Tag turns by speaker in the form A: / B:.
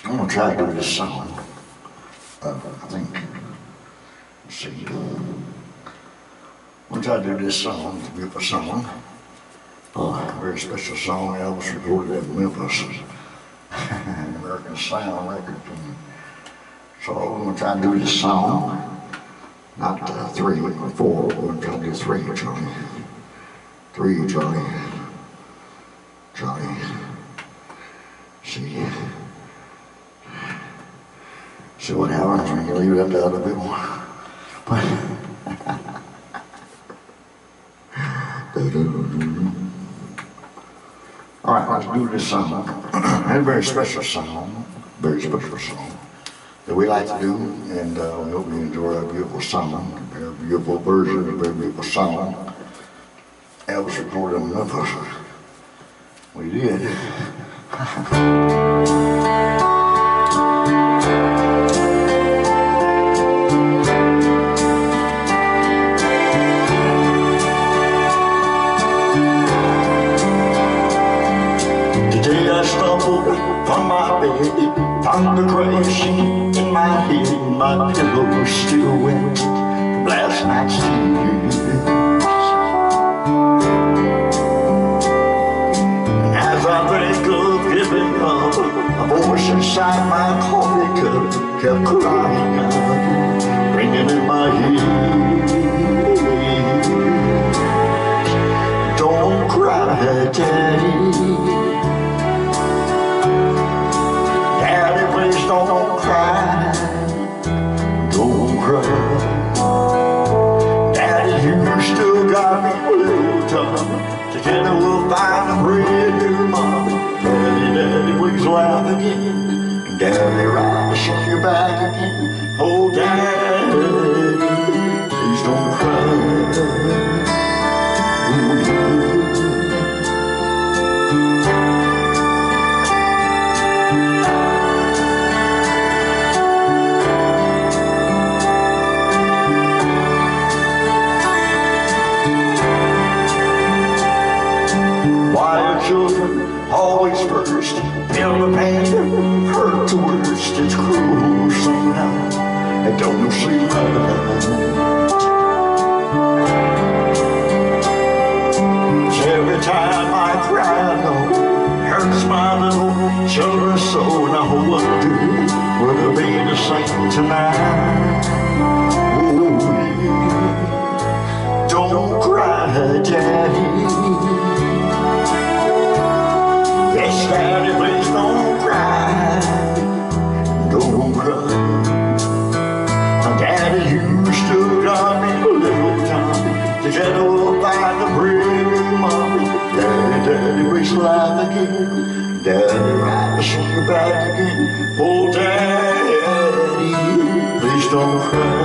A: I'm gonna try to do this song. I think, let's see. I'm gonna try to do this song, it's a beautiful song. A very special song Elvis recorded at Memphis. An American Sound record. So I'm gonna try to do this song. Not 3 or 4, we're gonna try to do 3, Johnny. 3, Johnny. Johnny. See what happens when you leave it up to other people. But all right, let's do this song. It's a very special song, that we like to do, and we hope you enjoy our beautiful song, a very beautiful version, a very beautiful song. Elvis recorded in Memphis. We did. Today I stumbled from my bed, found the gray sheet in my head, my pillow still wet from last night's tears. And as I think of giving up, a voice inside my coffee cup kept crying out, ringing in my ears. Don't cry, Daddy. Don't cry, don't cry. Daddy, you still got me a little time. Together we'll find a brand new mom. Daddy, Daddy, please laugh again. Daddy, rise on your back again. Oh, Daddy, please don't cry. Children always first, feel the pain, hurt the worst. It's cruel somehow, I don't see love. Every time I cry, no, hurts my little children's soul. Now what to do? Will there be the same tonight? Oh, yeah. Don't cry, Daddy. Daddy, please don't cry, don't cry. Daddy, you still got me a little time. Together we'll find a brand new mommy. Daddy, Daddy, please laugh again. Daddy, rise on your back again. Oh, Daddy, please don't cry.